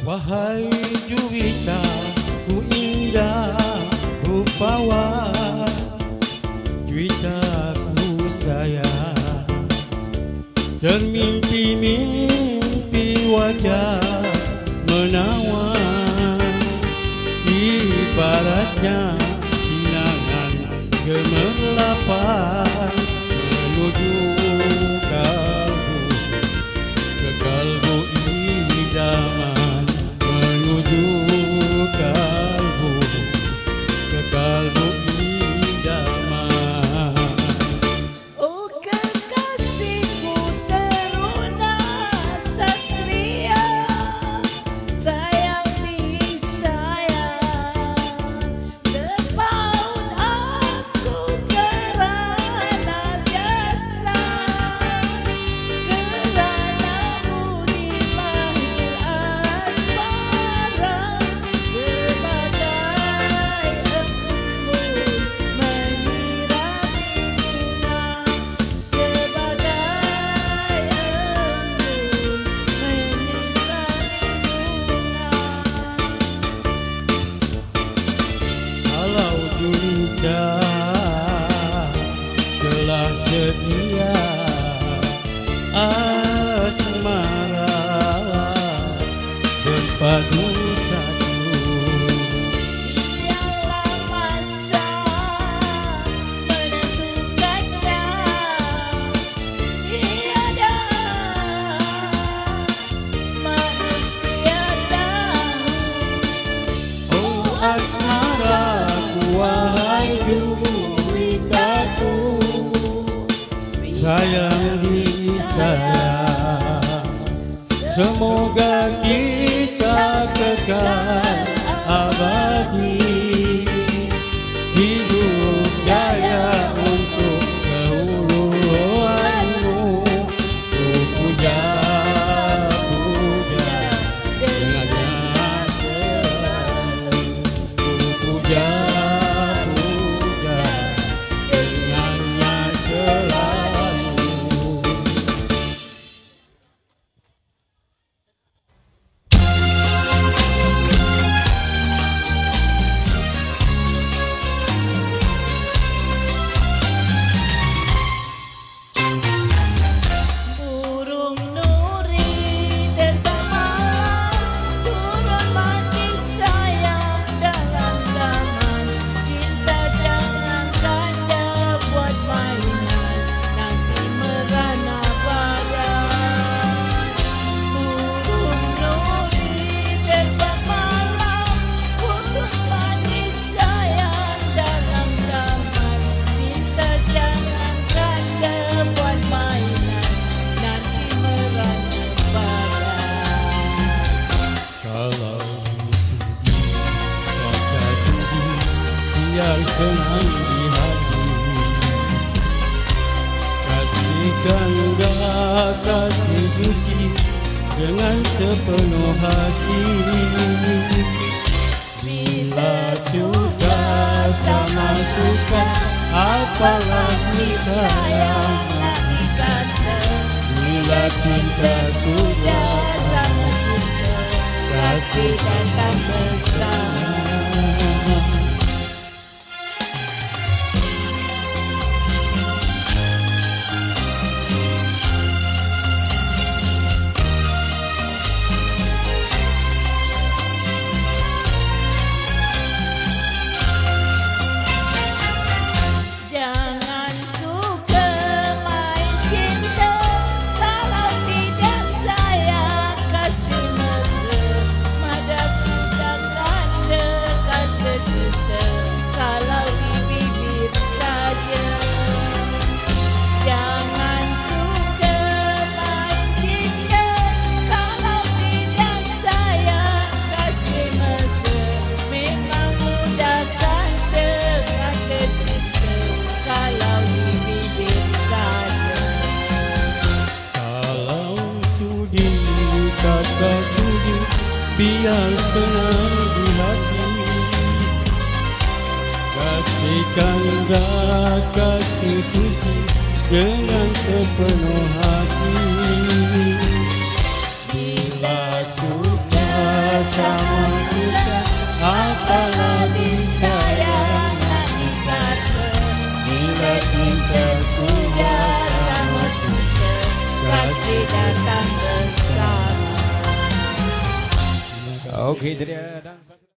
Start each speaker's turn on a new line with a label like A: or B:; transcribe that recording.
A: Wahai juwita, ku indah rupawan, juwita ku sayang, dan mimpi-mimpi wajah menawan, ibaratnya sinangan gemerlapan menuju kalbu, ke kalbu idaman, menuju kalbu, ke kalbu idaman.
B: Oh kekasihku teruna satria, sayang disayang, terpaut aku kerana jasa, keranamu dilahir asmara, sebagai embun menyirami bunga, sebagai embun menyirami bunga.
A: Kalau juwita telah setia, asmara berpadu satu.
B: Biarlah masa menentukannya, tiada manusia tahu.
A: Oh asmaraku, wahai juwitaku, sayang disayang, semoga kita kekal abadi, hidup jaya untuk keuluanmu, ku puja-puja dengannya selalu, ku puja-puja dengannya selalu.
B: Burung nuri terbang malam, turun mati sayang dalam taman. Cinta jangan kanda buat mainan, nanti merana badan. Burung nuri terbang malam, turun mati sayang dalam taman. Cinta jangan kanda buat mainan, nanti merana badan.
A: Kalau sudi, kata sudi, biar senang di hati. Kasihkan dah kasih suci dengan sepenuh hati. Bila suka sama suka, apalagi sayang
B: nak dikata.
A: bila cinta sudah
B: Sama cinta, kasih datang bersama. Jangan suka main cinta, kalau tidak sayang kasih mesra. Mada sudah kanda kata cinta, kalau di bibir saja. Jangan suka main cinta, kalau tidak sayang kasih mesra. Memang mudah kanda kata cinta, kalau di bibir saja.
A: Kalau sudi, kata sudi, biar senang di hati. Kasihkan dah kasih suci dengan sepenuh hati. Bila suka sama suka, apalah disayang nak dikata. Bila cinta sudah sama cinta, kasih datang bersama.
C: Okey, dia